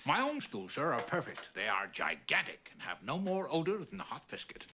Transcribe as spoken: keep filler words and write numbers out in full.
My own stools, sir, are perfect. They are gigantic and have no more odor than the hot biscuit.